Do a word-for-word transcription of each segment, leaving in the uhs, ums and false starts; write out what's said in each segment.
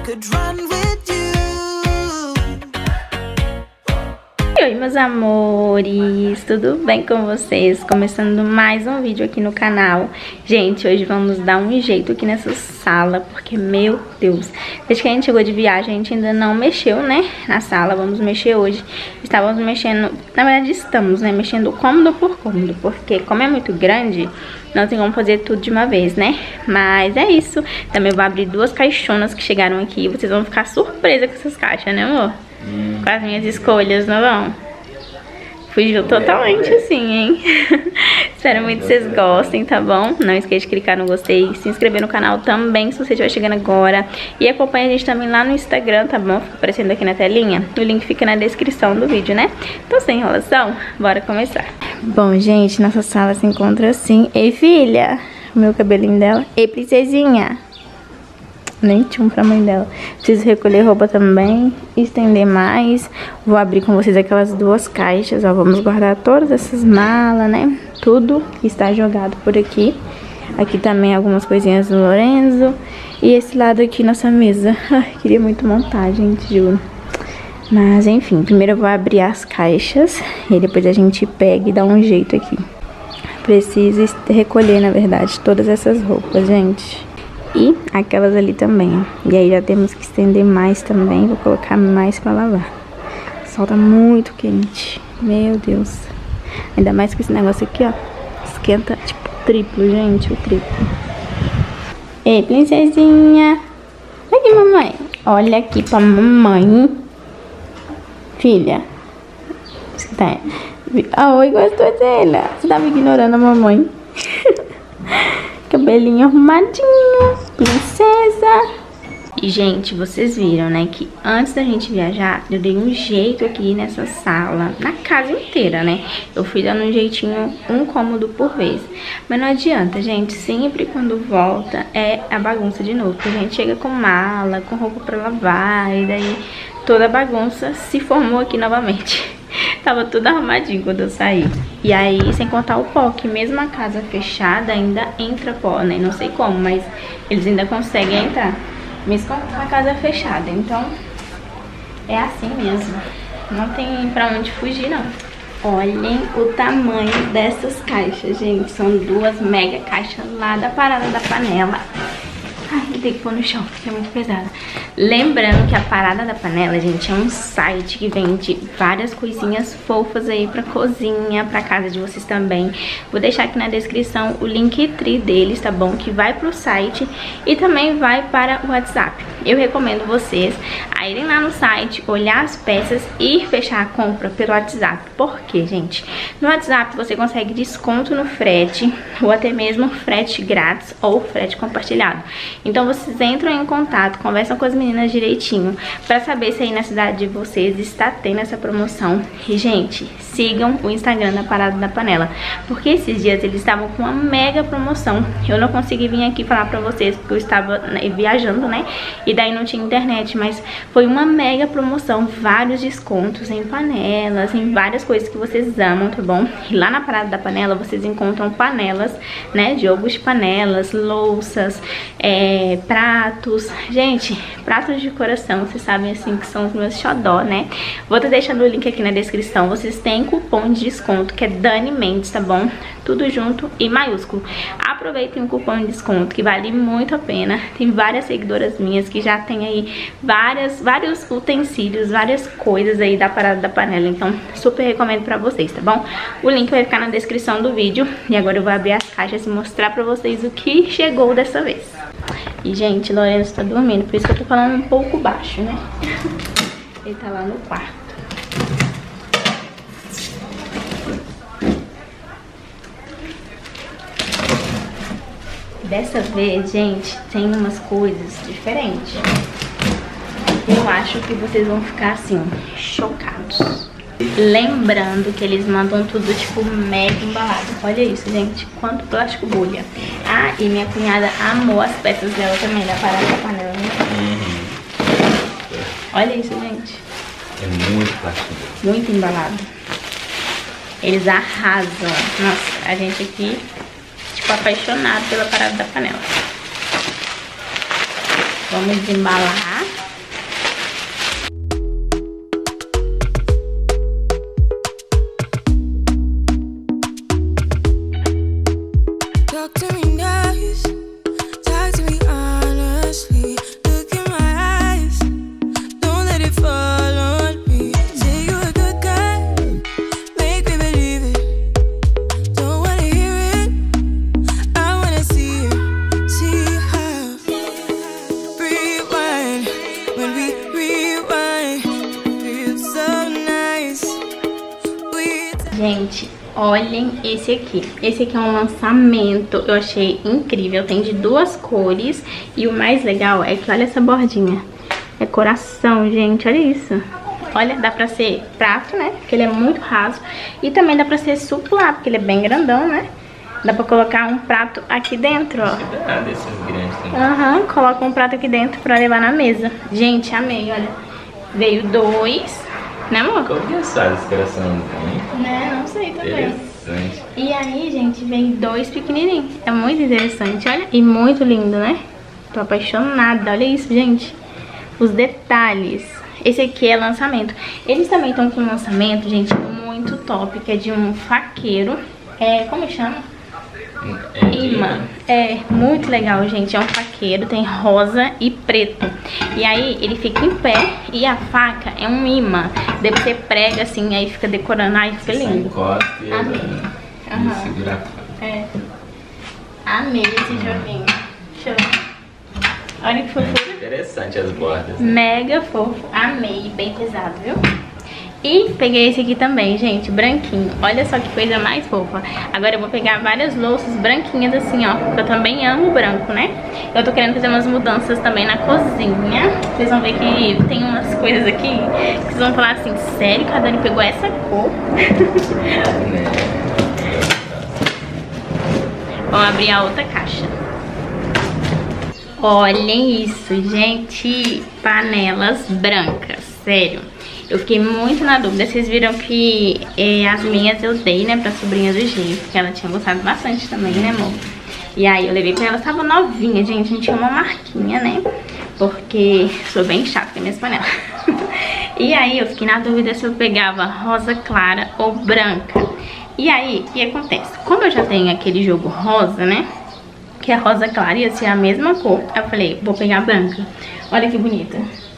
could run with you. Oi, meus amores, tudo bem com vocês? Começando mais um vídeo aqui no canal. Gente, hoje vamos dar um jeito aqui nessa sala, porque, meu Deus, desde que a gente chegou de viagem, a gente ainda não mexeu, né, na sala. Vamos mexer hoje. Estávamos mexendo, na verdade estamos, né, mexendo cômodo por cômodo, porque como é muito grande, não tem como fazer tudo de uma vez, né? Mas é isso. Também vou abrir duas caixonas que chegaram aqui. Vocês vão ficar surpresa com essas caixas, né, amor? Hum. Com as minhas escolhas, não vão? Fugiu totalmente assim, hein? Espero muito que vocês gostem, tá bom? Não esqueça de clicar no gostei, se inscrever no canal também, se você estiver chegando agora. E acompanha a gente também lá no Instagram, tá bom? Fica aparecendo aqui na telinha. O link fica na descrição do vídeo, né? Então, sem enrolação, bora começar. Bom, gente, nossa sala se encontra assim. Ei, filha! O meu cabelinho dela. Ei, princesinha! Nem tinha um pra mãe dela. Preciso recolher roupa também, estender mais. Vou abrir com vocês aquelas duas caixas, ó. Vamos guardar todas essas malas, né? Tudo que está jogado por aqui. Aqui também algumas coisinhas do Lorenzo. E esse lado aqui, nossa mesa. Ai, queria muito montar, gente, juro. Mas, enfim, primeiro eu vou abrir as caixas. E depois a gente pega e dá um jeito aqui. Preciso recolher, na verdade, todas essas roupas, gente. E aquelas ali também, ó. E aí já temos que estender mais também. Vou colocar mais pra lavar. O sol tá muito quente. Meu Deus. Ainda mais que esse negócio aqui, ó. Esquenta, tipo, triplo, gente. O triplo. Ei, princesinha. Aqui, mamãe. Olha aqui pra mamãe. Filha. Você tá... Ah, oi, gostou dela. Você tava ignorando a mamãe. Cabelinho arrumadinho, princesa. E, gente, vocês viram, né, que antes da gente viajar, eu dei um jeito aqui nessa sala, na casa inteira, né? Eu fui dando um jeitinho, um cômodo por vez. Mas não adianta, gente, sempre quando volta é a bagunça de novo. Porque a gente chega com mala, com roupa pra lavar, e daí toda a bagunça se formou aqui novamente. Tava tudo arrumadinho quando eu saí. E aí, sem contar o pó, que mesmo a casa fechada ainda entra pó, né? Não sei como, mas eles ainda conseguem entrar. Mesmo com a casa fechada. Então, é assim mesmo. Não tem pra onde fugir, não. Olhem o tamanho dessas caixas, gente. São duas mega caixas lá da Parada da Panela. Ai, tem que pôr no chão, porque é muito pesada. Lembrando que a Parada da Panela, gente, é um site que vende várias coisinhas fofas aí pra cozinha, pra casa de vocês também. Vou deixar aqui na descrição o Linktree deles, tá bom? Que vai pro site e também vai para o WhatsApp. Eu recomendo vocês a irem lá no site, olhar as peças e fechar a compra pelo WhatsApp. Por quê, gente? No WhatsApp você consegue desconto no frete, ou até mesmo frete grátis ou frete compartilhado. Então vocês entram em contato, conversam com as meninas direitinho pra saber se aí na cidade de vocês está tendo essa promoção. E, gente, sigam o Instagram da Parada da Panela, porque esses dias eles estavam com uma mega promoção. Eu não consegui vir aqui falar pra vocês porque eu estava, né, viajando, né? E daí não tinha internet, mas foi uma mega promoção, vários descontos em panelas, em várias coisas que vocês amam, tá bom? E lá na Parada da Panela vocês encontram panelas, né? Jogos de panelas, louças, é, pratos. Gente, pratos de coração, vocês sabem assim que são os meus xodó, né? Vou estar deixando o link aqui na descrição. Vocês têm cupom de desconto que é Dani Mendes, tá bom? Tudo junto e maiúsculo. Aproveitem o cupom de desconto que vale muito a pena. Tem várias seguidoras minhas que já tem aí várias, vários utensílios, várias coisas aí da Parada da Panela. Então, super recomendo pra vocês, tá bom? O link vai ficar na descrição do vídeo. E agora eu vou abrir as caixas e mostrar pra vocês o que chegou dessa vez. E, gente, Lorenzo tá dormindo, por isso que eu tô falando um pouco baixo, né? Ele tá lá no quarto. Dessa vez, gente, tem umas coisas diferentes. Eu acho que vocês vão ficar, assim, chocados. Lembrando que eles mandam tudo, tipo, mega embalado. Olha isso, gente. Quanto plástico bolha. Ah, e minha cunhada amou as peças dela também, da Parada da Panela, né? Uhum. Olha isso, gente. É muito plástico. Muito embalado. Eles arrasam. Nossa, a gente aqui, tipo, apaixonado pela Parada da Panela. Vamos desembalar. olhem esse aqui. Esse aqui é um lançamento, eu achei incrível. Tem de duas cores. E o mais legal é que olha essa bordinha. É coração, gente, olha isso. Olha, dá pra ser prato, né? Porque ele é muito raso. E também dá pra ser suplá, porque ele é bem grandão, né? Dá pra colocar um prato aqui dentro, ó. Ah, desses grandes também. Aham, uhum, coloca um prato aqui dentro pra levar na mesa. Gente, amei, olha. Veio dois, né, amor? Como que assado esse coração, hein? Né, não sei também. Interessante. E aí, gente, veio dois pequenininhos. É muito interessante, olha. E muito lindo, né? Tô apaixonada, olha isso, gente. Os detalhes. Esse aqui é lançamento. Eles também estão com um lançamento, gente, muito top, que é de um faqueiro. É, como chama? É Imã. É, muito legal, gente. É um faqueiro, tem rosa e preto. E aí, ele fica em pé e a faca é um imã. Daí você prega assim, aí fica decorando, aí fica lindo. Encosta e amei. Uhum. Segura a faca. É. Amei esse joguinho. Deixa eu ver. Olha que fofura. É interessante as bordas. Mega fofo. Amei. Bem pesado, viu? E peguei esse aqui também, gente, branquinho. Olha só que coisa mais fofa. Agora eu vou pegar várias louças branquinhas assim, ó, porque eu também amo branco, né? Eu tô querendo fazer umas mudanças também na cozinha. Vocês vão ver que tem umas coisas aqui que vocês vão falar assim, sério que a Dani pegou essa cor? Vamos abrir a outra caixa. Olhem isso, gente. Panelas brancas, sério. Eu fiquei muito na dúvida. Vocês viram que eh, as minhas eu dei, né, pra sobrinha do Gê, porque ela tinha gostado bastante também, né, amor? E aí eu levei pra ela, tava novinha, gente. A gente tinha uma marquinha, né? Porque sou bem chata com minhas panelas. E aí eu fiquei na dúvida se eu pegava rosa clara ou branca. E aí, o que acontece? Como eu já tenho aquele jogo rosa, né? Que é rosa clara, ia ser a mesma cor. Eu falei, vou pegar branca. Olha que bonita.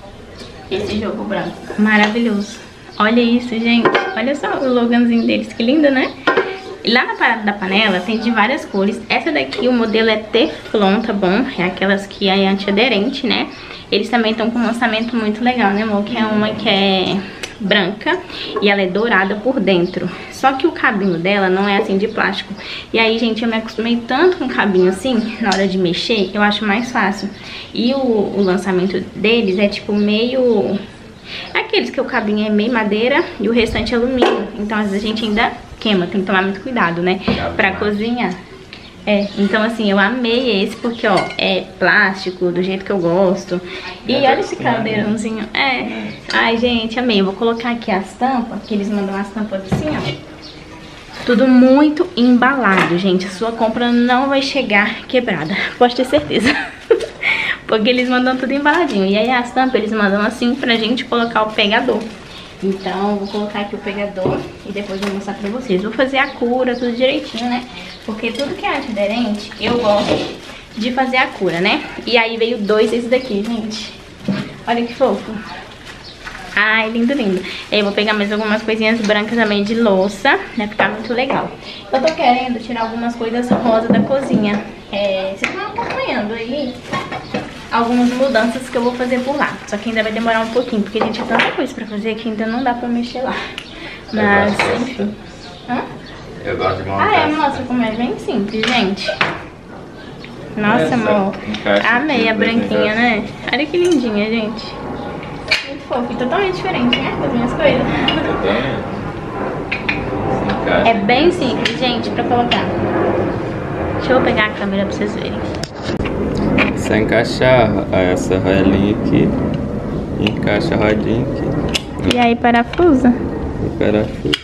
Esse jogo branco, maravilhoso. Olha isso, gente. Olha só o loganzinho deles, que lindo, né? E lá na parada da panela tem de várias cores. Essa daqui, o modelo é Teflon, tá bom? É aquelas que é antiaderente, né? Eles também estão com um lançamento muito legal, né, amor? Que é uma que é branca e ela é dourada por dentro. Só que o cabinho dela não é assim de plástico. E aí, gente, eu me acostumei tanto com o cabinho assim, na hora de mexer, eu acho mais fácil. E o, o lançamento deles é tipo meio... aqueles que o cabinho é meio madeira e o restante é alumínio. Então às vezes a gente ainda queima, tem que tomar muito cuidado, né? Pra cozinhar. É, então assim, eu amei esse porque, ó, é plástico, do jeito que eu gosto. E olha esse caldeirãozinho. É. Ai, gente, amei. Eu vou colocar aqui as tampas, que eles mandam as tampas assim, ó. Tudo muito embalado, gente. A sua compra não vai chegar quebrada, pode ter certeza. Porque eles mandam tudo embaladinho. E aí as tampas eles mandam assim pra gente colocar o pegador. Então, vou colocar aqui o pegador e depois vou mostrar pra vocês. Vou fazer a cura, tudo direitinho, né? Porque tudo que é antiaderente, eu gosto de fazer a cura, né? E aí veio dois esse daqui, gente. Olha que fofo. Ai, lindo, lindo. E aí eu vou pegar mais algumas coisinhas brancas também de louça, né? Ficar muito legal. Eu tô querendo tirar algumas coisas rosa da cozinha. É, vocês vão acompanhando aí algumas mudanças que eu vou fazer por lá. Só que ainda vai demorar um pouquinho, porque, gente, é tanta coisa pra fazer que ainda não dá pra mexer lá. Mas, enfim. Hã? Eu gosto de montar. Ah, é? Mostra como é bem simples, gente. Nossa, Essa amor. Amei a aqui, branquinha, né? Olha que lindinha, gente. Muito fofo. E totalmente diferente, né? Das minhas coisas. É bem simples, gente, pra colocar. Deixa eu pegar a câmera pra vocês verem. Só encaixar essa roelinha aqui, encaixa a rodinha aqui. E aí parafusa? E parafuso.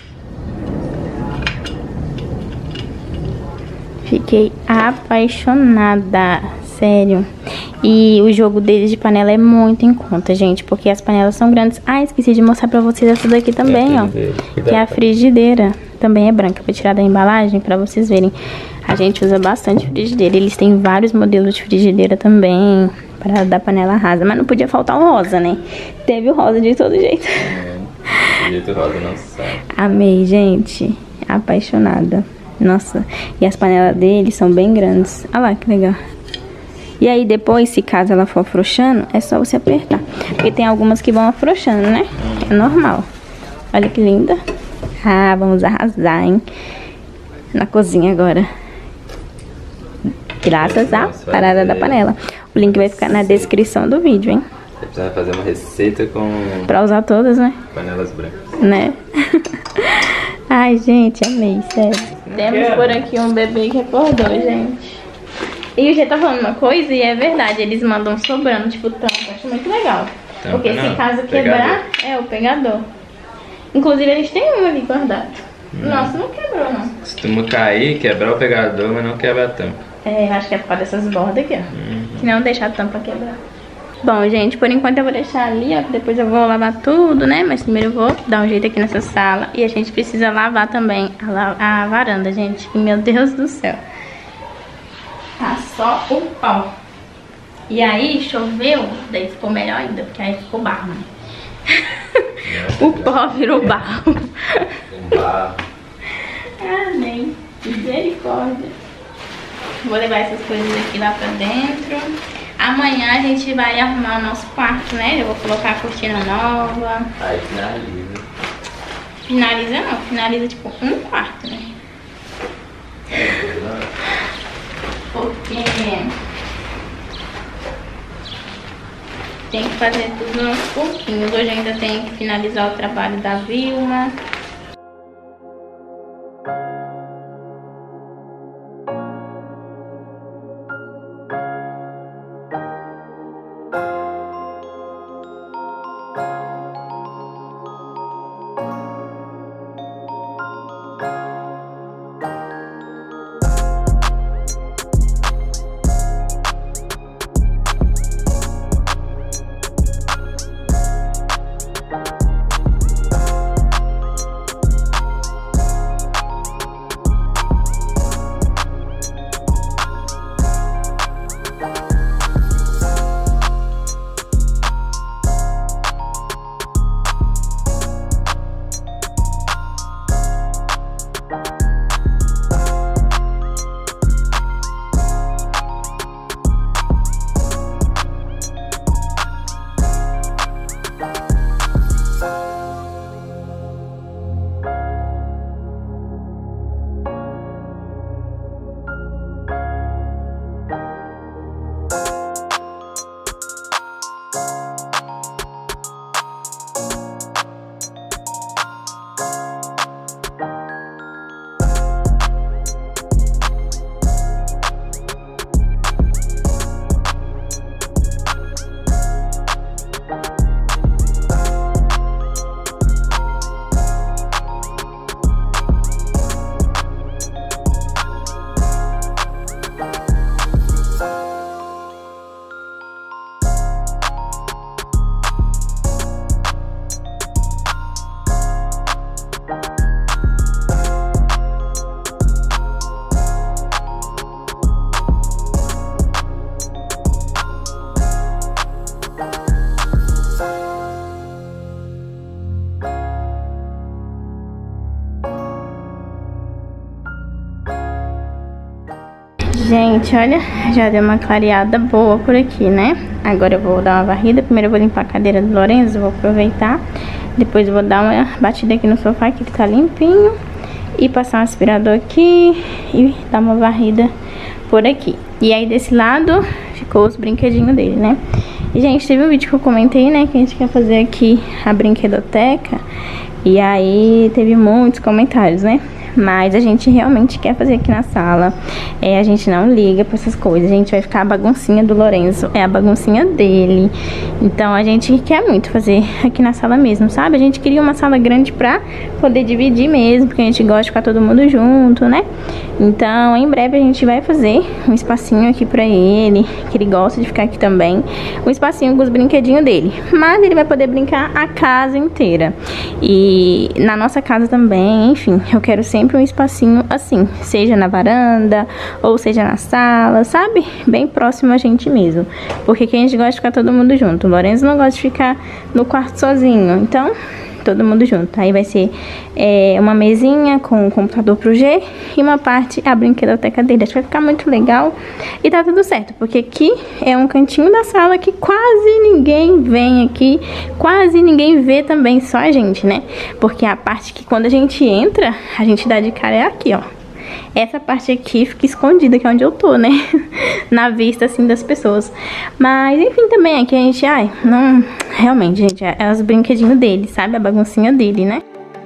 Fiquei apaixonada, sério. E o jogo deles de panela é muito em conta, gente, porque as panelas são grandes. Ah, esqueci de mostrar pra vocês essa daqui também, ó. Que é a frigideira. Também é branca, vou tirar da embalagem pra vocês verem. A gente usa bastante frigideira. Eles têm vários modelos de frigideira também para dar panela rasa. Mas não podia faltar o rosa, né? Teve o rosa de todo jeito. É, de jeito rosa não sai. Amei, gente. Apaixonada. Nossa. E as panelas deles são bem grandes. Olha lá, que legal. E aí depois, se caso ela for afrouxando, é só você apertar. Porque tem algumas que vão afrouxando, né? É normal. Olha que linda. Ah, vamos arrasar, hein? na cozinha agora. Graças à parada da panela. O link vai ficar na descrição do vídeo, hein? Você vai fazer uma receita com... Pra usar todas, né? panelas brancas. Né? Ai, gente, amei, sério. Temos por aqui um bebê que acordou, gente. E o G tá falando uma coisa e é verdade, eles mandam sobrando, tipo, tampa. Acho muito legal. Tampa, porque não, se caso quebrar, pegador. É o pegador. Inclusive a gente tem um ali guardado. Hum. Nossa, não quebrou, não. Costuma cair, quebrar o pegador, mas não quebra a tampa. É, acho que é por causa dessas bordas aqui, ó. Uhum. Que não deixar a tampa quebrar. Bom, gente, por enquanto eu vou deixar ali, ó. Depois eu vou lavar tudo, né? Mas primeiro eu vou dar um jeito aqui nessa sala. E a gente precisa lavar também a, a varanda, gente. E, meu Deus do céu. Tá só o pau. E aí choveu, daí ficou melhor ainda, porque aí ficou barro, né? O pó virou barro. Barro. Ah, nem. Misericórdia. Vou levar essas coisas aqui lá pra dentro. Amanhã a gente vai arrumar o nosso quarto, né? Eu vou colocar a cortina nova. Aí finaliza. Finaliza não, finaliza tipo um quarto, né? Porque tem que fazer tudo nos pouquinhos. Hoje ainda tem que finalizar o trabalho da Vilma. Gente, olha, já deu uma clareada boa por aqui, né? Agora eu vou dar uma varrida. Primeiro eu vou limpar a cadeira do Lorenzo, vou aproveitar. Depois eu vou dar uma batida aqui no sofá, que tá limpinho. E passar um aspirador aqui e dar uma varrida por aqui. E aí desse lado ficou os brinquedinhos dele, né? E, gente, teve um vídeo que eu comentei, né, que a gente quer fazer aqui a brinquedoteca. E aí teve muitos comentários, né? Mas a gente realmente quer fazer aqui na sala. É, a gente não liga pra essas coisas. A gente vai ficar a baguncinha do Lorenzo. É a baguncinha dele. Então a gente quer muito fazer aqui na sala mesmo, sabe? A gente queria uma sala grande pra poder dividir mesmo, porque a gente gosta de ficar todo mundo junto, né? Então em breve a gente vai fazer um espacinho aqui pra ele, que ele gosta de ficar aqui também. Um espacinho com os brinquedinhos dele. Mas ele vai poder brincar a casa inteira. E na nossa casa também, enfim, eu quero sempre um espacinho assim, seja na varanda ou seja na sala, sabe? Bem próximo a gente mesmo, porque aqui a gente gosta de ficar todo mundo junto. O Lorenzo não gosta de ficar no quarto sozinho, então todo mundo junto. Aí vai ser é, uma mesinha com um computador pro G e uma parte a brinquedoteca dele. Acho que vai ficar muito legal e tá tudo certo, porque aqui é um cantinho da sala que quase ninguém vem aqui, quase ninguém vê também, só a gente, né? Porque a parte que quando a gente entra, a gente dá de cara é aqui, ó. Essa parte aqui fica escondida, que é onde eu tô, né? Na vista, assim, das pessoas. Mas, enfim, também aqui a gente, ai, não... Realmente, gente, é os brinquedinhos dele, sabe? A baguncinha dele, né?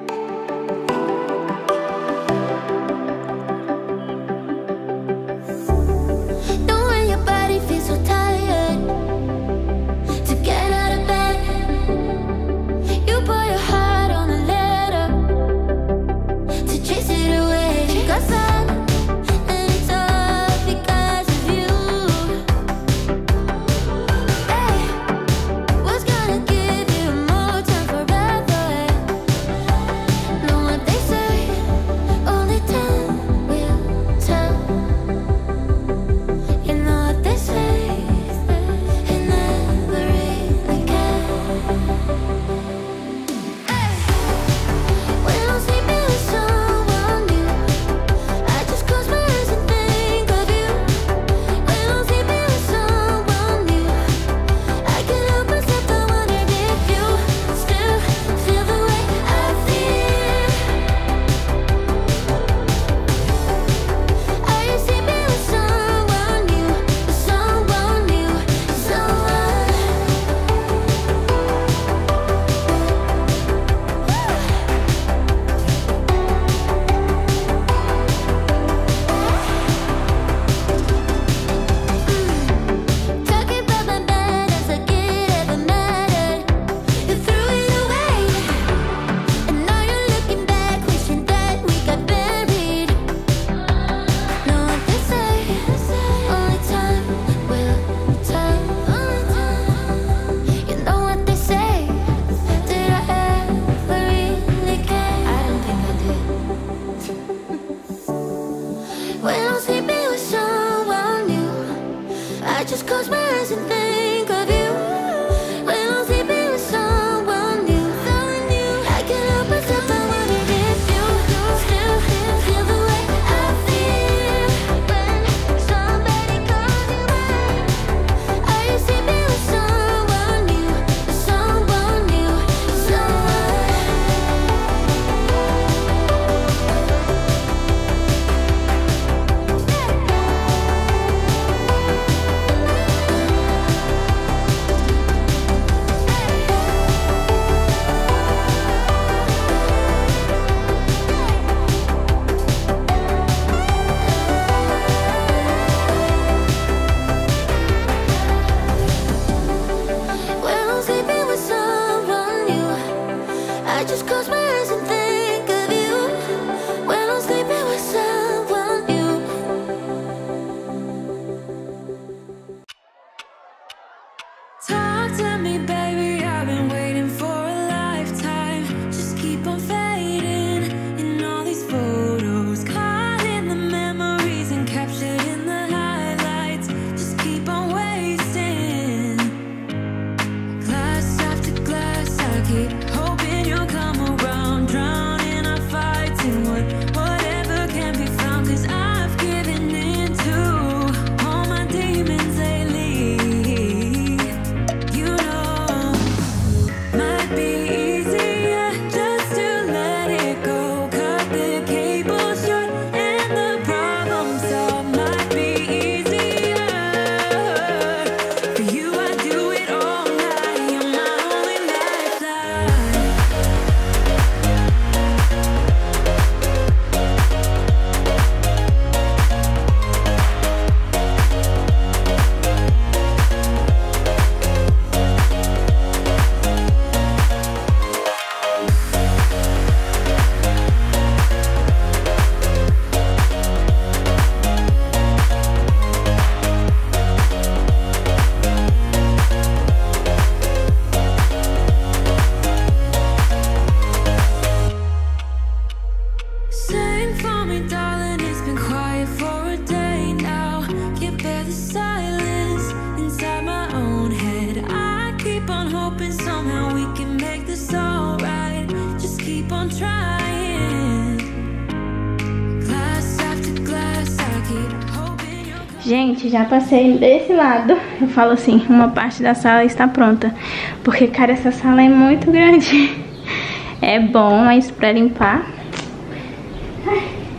Gente, já passei desse lado. Eu falo assim, uma parte da sala está pronta. Porque, cara, essa sala é muito grande. É bom, mas pra limpar...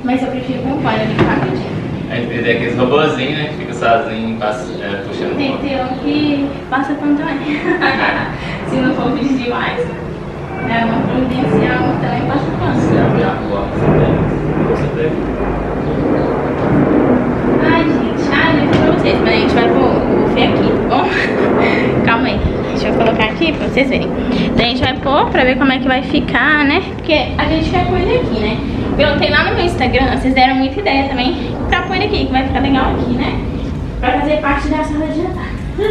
Mas eu prefiro com pano ali rapidinho. A gente tem aqueles robozinhos, né? Que fica sozinho, passa, é, puxando. Tem que ter um que passa pano também. Se não for pedir demais. É uma providencial, também passa pano. Você abre a porta, você pega. Ai, gente. Ai, não é pra vocês, mas a gente vai pro buffet aqui, tá bom? Calma aí. Deixa eu colocar aqui pra vocês verem. Daí a gente vai pôr pra ver como é que vai ficar, né? Porque a gente quer pôr ele aqui, né? Perguntei lá no meu Instagram, vocês deram muita ideia também pra pôr ele aqui, que vai ficar legal aqui, né? Pra fazer parte da sala de jantar.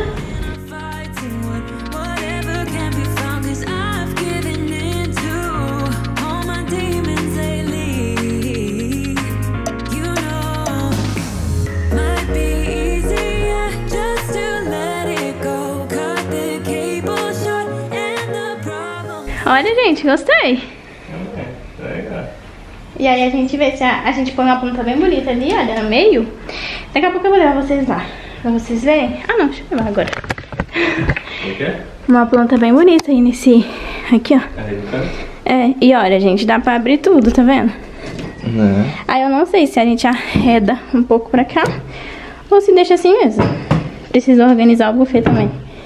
Olha, gente, gostei. É, legal. E aí a gente vê se a, a gente põe uma planta bem bonita ali, olha, no meio. Daqui a pouco eu vou levar vocês lá, pra vocês verem. Ah, não, deixa eu levar agora. O quê? Uma planta bem bonita aí nesse... Aqui, ó. É, e olha, gente, dá pra abrir tudo, tá vendo? Não. Aí eu não sei se a gente arreda um pouco pra cá ou se deixa assim mesmo. Preciso organizar o buffet também.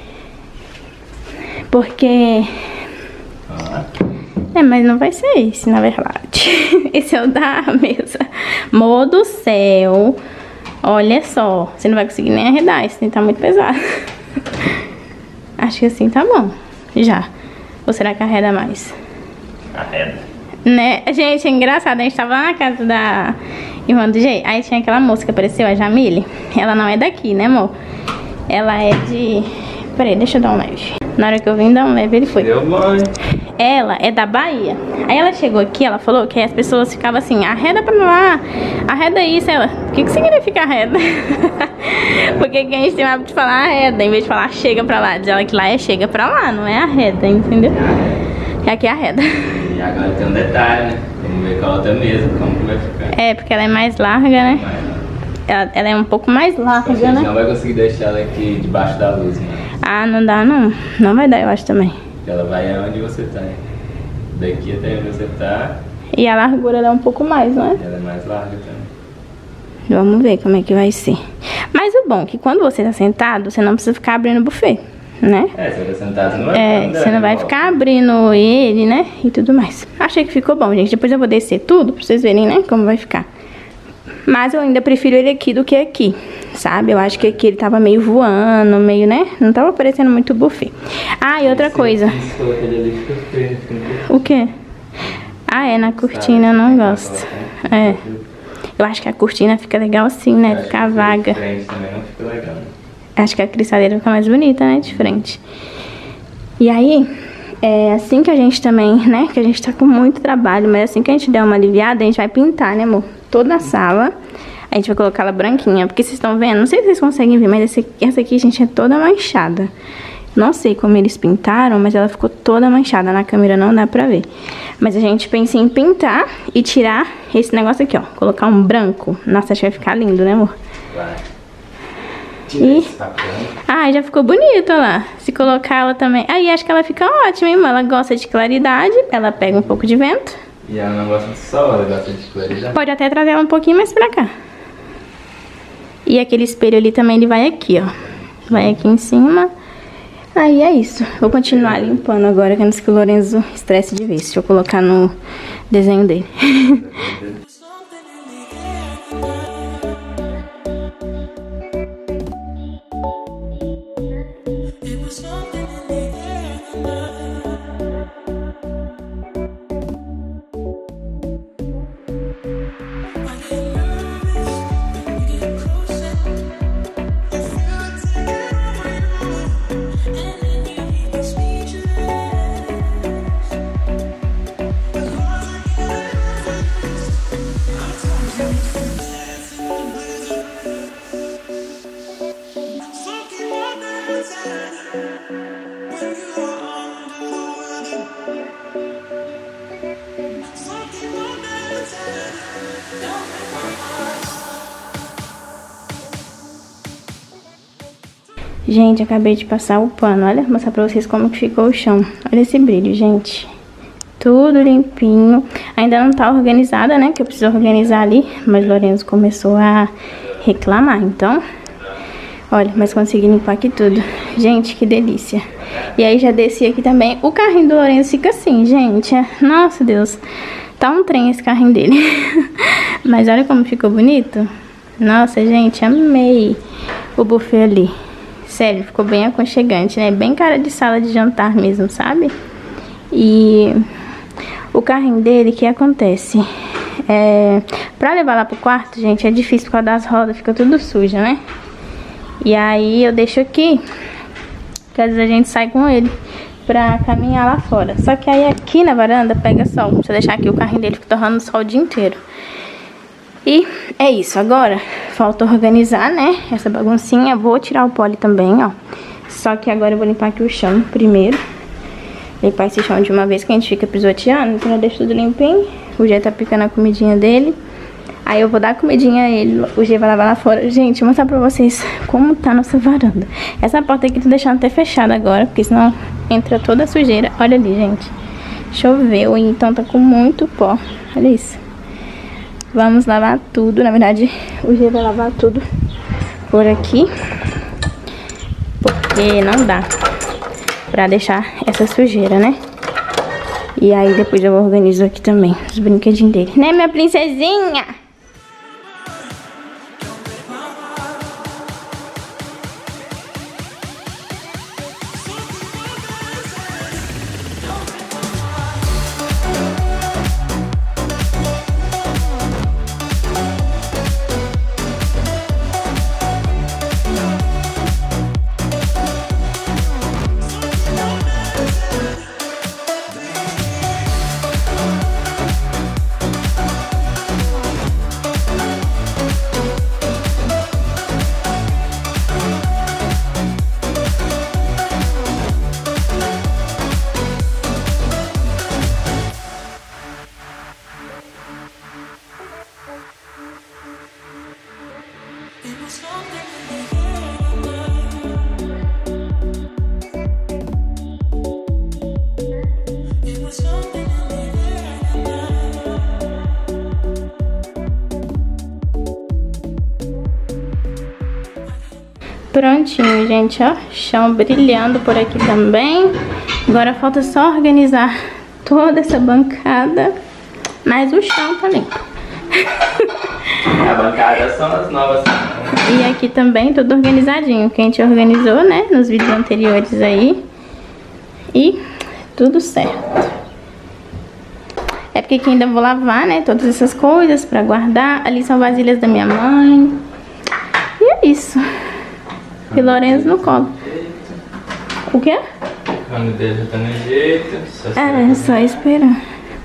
Porque... É, mas não vai ser esse, na verdade. Esse é o da mesa. Amor do céu. Olha só. Você não vai conseguir nem arredar. Esse tá muito pesado. Acho que assim tá bom. Já. Ou será que arreda mais? Arreda. Né? Gente, é engraçado. A gente tava lá na casa da irmã do G. Aí tinha aquela moça que apareceu, a Jamile. Ela não é daqui, né, amor? Ela é de... Peraí, deixa eu dar um leve. Na hora que eu vim dar um leve, ele foi. Deu bom. Ela é da Bahia. Aí ela chegou aqui, ela falou que as pessoas ficavam assim, arreda pra lá, arreda isso. Ela, o que que significa arreda? Porque quem a gente tem o hábito de falar arreda, em vez de falar chega pra lá. Diz ela que lá é chega pra lá, não é arreda, entendeu? E aqui é arreda. E agora tem um detalhe, né? Vamos ver com a outra mesa, como que vai ficar. É, porque ela é mais larga, né? Ela, ela é um pouco mais larga, A gente né? não vai conseguir deixar ela aqui debaixo da luz, né? Ah, não dá não. Não vai dar, eu acho também. Ela vai aonde você tá, né? Daqui até onde você tá. E a largura dela é um pouco mais, não é? Ela é mais larga também. Vamos ver como é que vai ser. Mas o bom é que quando você tá sentado, você não precisa ficar abrindo o buffet, né? É, você vai sentado, não vai É, ficar você não vai ficar abrindo ele, né? E tudo mais. Achei que ficou bom, gente. Depois eu vou descer tudo pra vocês verem, né? Como vai ficar. Mas eu ainda prefiro ele aqui do que aqui, sabe? Eu acho que aqui ele tava meio voando, meio, né? Não tava parecendo muito buffet. Ah, e outra coisa. O quê? Ah, é, na cortina eu não gosto. É. Eu acho que a cortina fica legal assim, né? Ficar vaga. também não fica legal, né? Acho que a cristaleira fica mais bonita, né? De frente. E aí, é assim que a gente também, né? Que a gente tá com muito trabalho, mas assim que a gente der uma aliviada, a gente vai pintar, né, amor? Toda a sala. A gente vai colocar ela branquinha, porque vocês estão vendo, não sei se vocês conseguem ver, mas esse, essa aqui, gente, é toda manchada. Não sei como eles pintaram, mas ela ficou toda manchada. Na câmera não dá pra ver. Mas a gente pensa em pintar e tirar esse negócio aqui, ó. Colocar um branco. Nossa, acho que vai ficar lindo, né, amor? Vai. E... Ah, já ficou bonito, olha lá. Se colocar ela também... Aí, acho que ela fica ótima, hein, ela gosta de claridade. Ela pega um pouco de vento. E ela não gosta de sol, ela gosta de claridade. Pode até trazer ela um pouquinho mais pra cá. E aquele espelho ali também, ele vai aqui, ó. Vai aqui em cima. Aí é isso. Vou continuar limpando agora, que antes que o Lorenzo estresse de vez. Deixa eu colocar no desenho dele. Gente, acabei de passar o pano. Olha, vou mostrar pra vocês como que ficou o chão. Olha esse brilho, gente. tudo limpinho. Ainda não tá organizada, né? Que eu preciso organizar ali. Mas Lorenzo começou a reclamar, então... Olha, mas consegui limpar aqui tudo. Gente, que delícia. E aí já desci aqui também. O carrinho do Lorenzo fica assim, gente. Nossa, Deus. Tá um trem esse carrinho dele. Mas olha como ficou bonito. Nossa, gente, amei o buffet ali. Sério, ficou bem aconchegante, né? Bem cara de sala de jantar mesmo, sabe? E o carrinho dele, o que acontece? É... Pra levar lá pro quarto, gente, é difícil por causa das rodas. Fica tudo sujo, né? E aí eu deixo aqui, porque às vezes a gente sai com ele pra caminhar lá fora. Só que aí aqui na varanda pega sol. Se eu deixar aqui o carrinho dele, fica torrando sol o dia inteiro. E é isso. Agora falta organizar, né, essa baguncinha. Vou tirar o pole também, ó. Só que agora eu vou limpar aqui o chão primeiro. Limpar esse chão de uma vez que a gente fica pisoteando. Então eu deixo tudo limpinho. O G tá picando a comidinha dele. Aí eu vou dar comidinha a ele, o G vai lavar lá fora. Gente, vou mostrar pra vocês como tá a nossa varanda. Essa porta aqui tô deixando até fechada agora, porque senão entra toda a sujeira. Olha ali, gente. Choveu, então tá com muito pó. Olha isso. Vamos lavar tudo. Na verdade, o G vai lavar tudo por aqui, porque não dá pra deixar essa sujeira, né? E aí depois eu organizo aqui também os brinquedinhos dele. Né, minha princesinha? Prontinho, gente, ó, chão brilhando por aqui também. Agora falta só organizar toda essa bancada, mas o chão tá limpo. A bancada são as novas. E aqui também tudo organizadinho, que a gente organizou, né, nos vídeos anteriores aí. E tudo certo. É porque aqui ainda vou lavar, né, todas essas coisas pra guardar. Ali são vasilhas da minha mãe. E é isso. E Lorenzo no colo. O quê? O cano dele já tá no jeito. Só é, só esperar.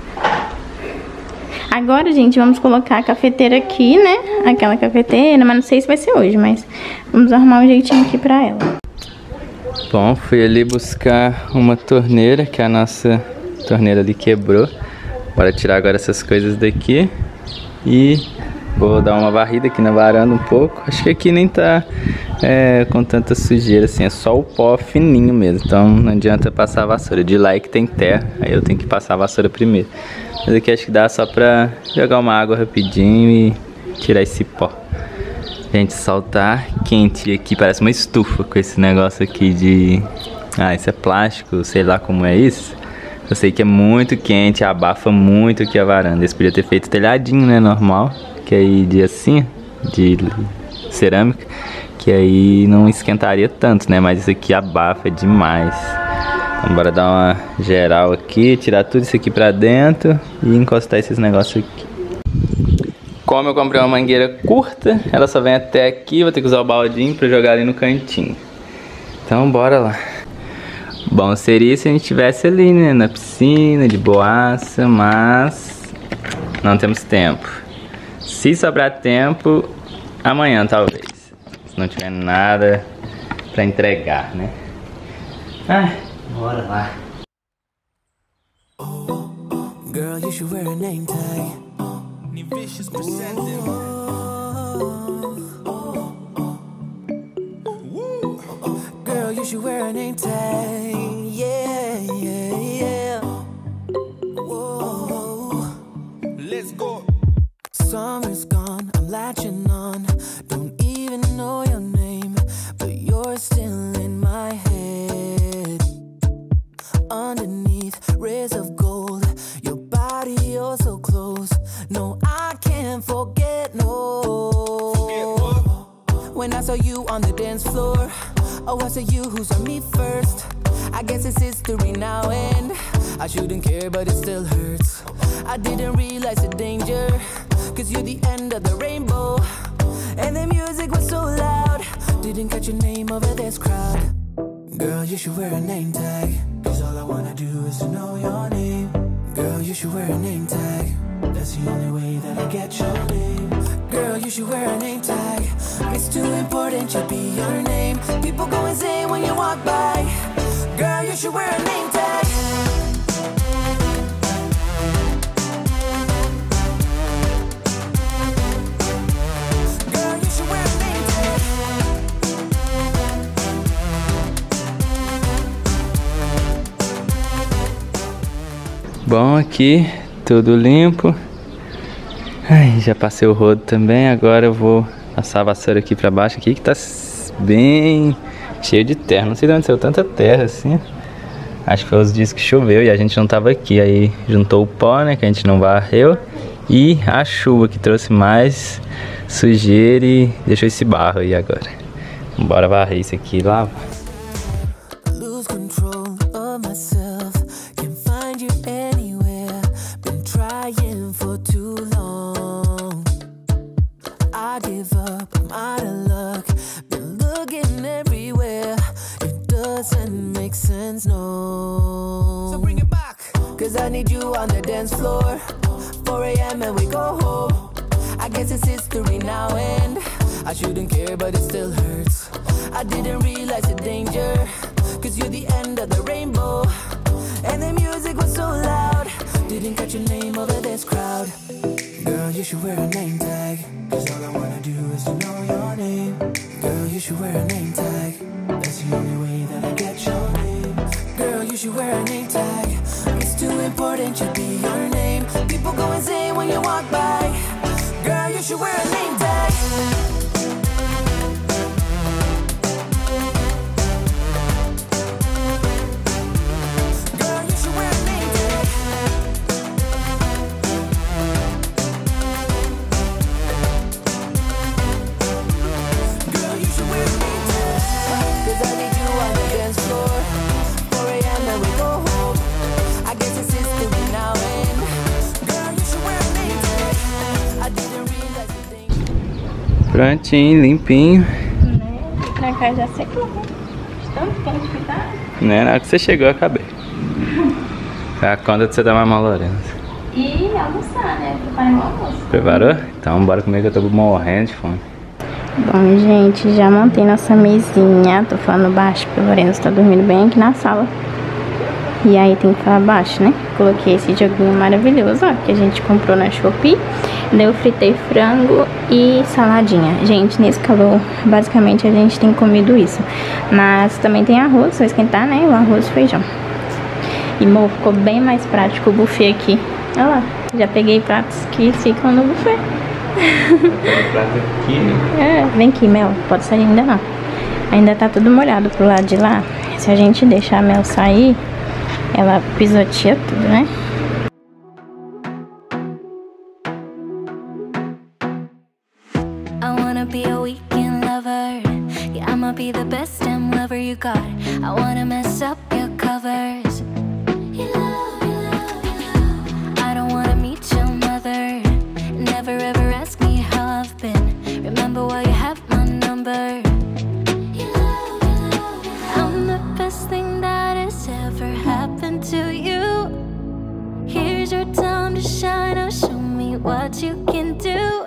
Agora, gente, vamos colocar a cafeteira aqui, né? Aquela cafeteira, mas não sei se vai ser hoje, mas vamos arrumar um jeitinho aqui pra ela. Bom, fui ali buscar uma torneira, que a nossa torneira ali quebrou. Bora tirar agora essas coisas daqui. E vou dar uma varrida aqui na varanda um pouco. Acho que aqui nem tá é, com tanta sujeira assim, é só o pó fininho mesmo. Então não adianta passar a vassoura. De lá é que tem terra, aí eu tenho que passar a vassoura primeiro. Mas aqui acho que dá só pra jogar uma água rapidinho e tirar esse pó. Gente, o sol tá quente aqui, parece uma estufa com esse negócio aqui de... Ah, isso é plástico, sei lá como é isso. Eu sei que é muito quente, abafa muito aqui a varanda. Eles podiam ter feito telhadinho, né, normal. Que aí de assim, de cerâmica, que aí não esquentaria tanto, né? Mas isso aqui abafa demais. Então bora dar uma geral aqui, tirar tudo isso aqui pra dentro e encostar esses negócios aqui. Como eu comprei uma mangueira curta, ela só vem até aqui, vou ter que usar o baldinho pra jogar ali no cantinho. Então bora lá. Bom, seria se a gente estivesse ali, né, na piscina, de boaça, mas não temos tempo. Se sobrar tempo, amanhã talvez. Se não tiver nada pra entregar, né? Ah, bora lá. Girl, you should wear a name tag. Vicious presenting. Girl, you should wear a name tag. Yeah, yeah, yeah. when I saw you on the dance floor. Oh, I saw you who saw me first. I guess it's history now and I shouldn't care but it still hurts. I didn't realize the danger, cause you're the end of the rainbow. And the music was so loud, didn't catch your name over this crowd. Girl, you should wear a name tag, cause all I wanna do is to know your name. Girl, you should wear a name tag, that's the only way that I get your name. Girl, you should wear a name tag, it's too important to be your name. People go insane when you walk by. Girl, you should wear a name tag. Girl, you should wear a name tag. Bom, aqui tudo limpo. Ai, já passei o rodo também. Agora eu vou passar a vassoura aqui pra baixo aqui, que tá bem cheio de terra. Não sei de onde saiu tanta terra assim. Acho que foi os dias que choveu e a gente não tava aqui. Aí juntou o pó, né, que a gente não varreu, e a chuva que trouxe mais sujeira e deixou esse barro aí agora. Bora varrer isso aqui e lavar. Cause I need you on the dance floor. four A M and we go home. I guess it's history now and I shouldn't care but it still hurts. I didn't realize the danger, cause you're the end of the rainbow. And the music was so loud, didn't catch your name over this crowd. Girl, you should wear a name tag, cause all I wanna do is to know your name. Girl, you should wear a name tag, that's the only way that I get your name. Girl, you should wear a name tag, it's too important to be your name. People go insane when you walk by. Girl, you should wear a name tag. Girl, you should wear a name tag. Girl, you should wear a name tag. Cause I need you on the dance floor. four A M and we go home. I guess it's history now and girl, you should wear a name tag. I didn't realize the thing. Prontinho, limpinho. Né? Na casa já secou. Estamos quente que tá. Né? Na hora que você chegou, eu acabei. Tá a conta de você dar mais mal, Lorenzo. E almoçar, né? Preparar o almoço. Preparou? Então bora comer que eu tô morrendo de fome. Bom, gente, já montei nossa mesinha. Tô falando baixo porque o Lorenzo tá dormindo bem aqui na sala. E aí tem que falar baixo, né? Coloquei esse joguinho maravilhoso, ó, que a gente comprou na Shopee. Daí eu fritei frango e saladinha. Gente, nesse calor, basicamente a gente tem comido isso. Mas também tem arroz, só esquentar, né? O arroz e feijão. E, amor, ficou bem mais prático o buffet aqui. Olha lá, já peguei pratos que ficam no buffet. Aqui, né? É, vem aqui, Mel. Pode sair ainda não. Ainda tá tudo molhado pro lado de lá. Se a gente deixar a Mel sair, ela pisoteia tudo, né? I wanna be a weekend lover. Yeah, I'ma be the best damn lover you got. I wanna mess up your covers. You love, you love, you love. I don't wanna meet your mother. Never ever ask me how I've been. Remember why you have my number. You love, you love, you love. I'm the best thing that has ever happened to you. Here's your time to shine. Now show me what you can do.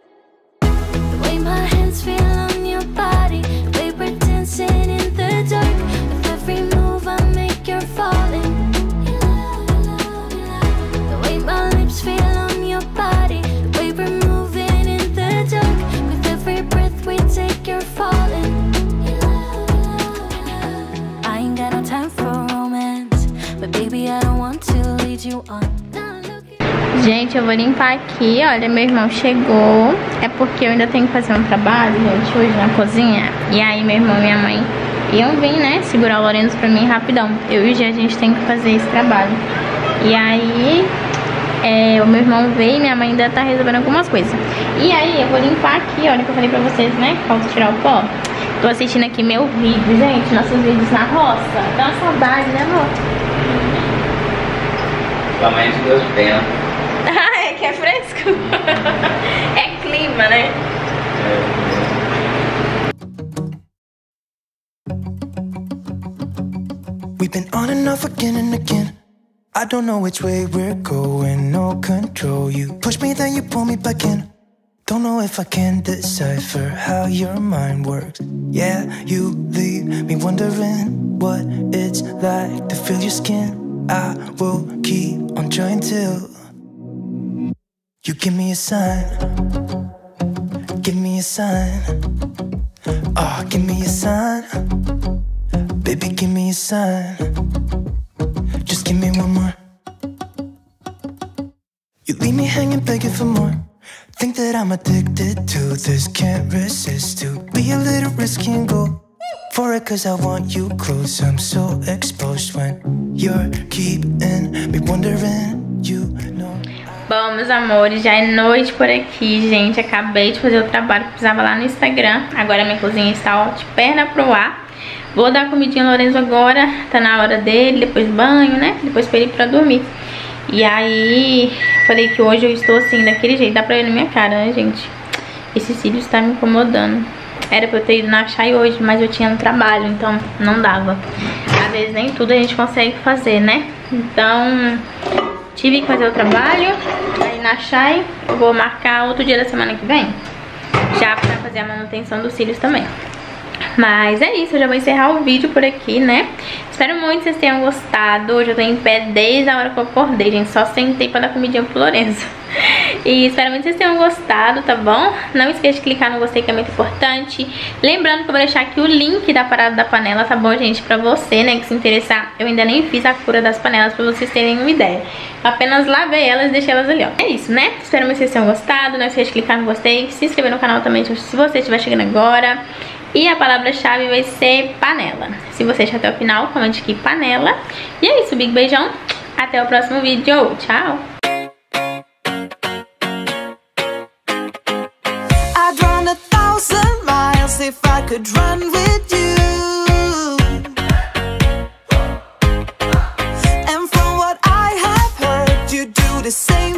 My hands feel on your body, we were dancing in the dark. With every move I make, you're falling. You love, you love, you love. The way my lips feel on your body, the way we're moving in the dark. With every breath we take, you're falling. You love, you love, you love. I ain't got no time for romance, but baby I don't want to lead you on. Gente, eu vou limpar aqui, olha, meu irmão chegou. É porque eu ainda tenho que fazer um trabalho, gente, hoje na cozinha. E aí meu irmão e minha mãe iam vir, né, segurar o Lorenzo pra mim rapidão. Eu e o Gê, a gente tem que fazer esse trabalho. E aí É, o meu irmão veio e minha mãe ainda tá resolvendo algumas coisas. E aí eu vou limpar aqui, olha que eu falei pra vocês, né? Falta tirar o pó. Tô assistindo aqui meu vídeo, gente, nossos vídeos na roça. Dá uma saudade, né, amor? Somente Deus pena. Ah, é que é fresco. É clima, né? We've been on and off again and again. I don't know which way we're going, no control. You push me, then you pull me back in. Don't know if I can decipher how your mind works. Yeah, you leave me wondering what it's like to feel your skin. I will keep on trying till you give me a sign. Give me a sign. Oh, give me a sign. Baby, give me a sign. Just give me one more. You leave me hanging, begging for more. Think that I'm addicted to this, can't resist to be a little risky and go for it, cause I want you close. I'm so exposed when you're keeping me wondering, you know. Bom, meus amores, já é noite por aqui, gente. Acabei de fazer o trabalho que precisava lá no Instagram. Agora minha cozinha está, ó, de perna pro ar. Vou dar comidinha ao Lorenzo agora, tá na hora dele, depois banho, né? Depois pra ele ir pra dormir. E aí, falei que hoje eu estou assim, daquele jeito. Dá pra ver na minha cara, né, gente? Esse cílio está me incomodando. Era pra eu ter ido na Chay hoje, mas eu tinha no trabalho, então não dava. Às vezes nem tudo a gente consegue fazer, né? Então, tive que fazer o trabalho. Aí na Chay, eu vou marcar outro dia da semana que vem, já pra fazer a manutenção dos cílios também. Mas é isso, eu já vou encerrar o vídeo por aqui, né? Espero muito que vocês tenham gostado. Hoje eu tô em pé desde a hora que eu acordei, gente. Só sentei pra dar comidinha pro Lorenzo. E espero muito que vocês tenham gostado, tá bom? Não esqueça de clicar no gostei, que é muito importante. Lembrando que eu vou deixar aqui o link da parada da panela, tá bom, gente? Pra você, né, que se interessar. Eu ainda nem fiz a cura das panelas, pra vocês terem uma ideia. Apenas lavei elas e deixei elas ali, ó. É isso, né? Espero muito que vocês tenham gostado. Não esqueça de clicar no gostei, se inscrever no canal também, se você estiver chegando agora. E a palavra-chave vai ser panela. Se você achar até o final, comente aqui panela. E é isso, big beijão. Até o próximo vídeo. Tchau! I'd run a thousand miles if I could run with you. And from what I have heard, you do the same.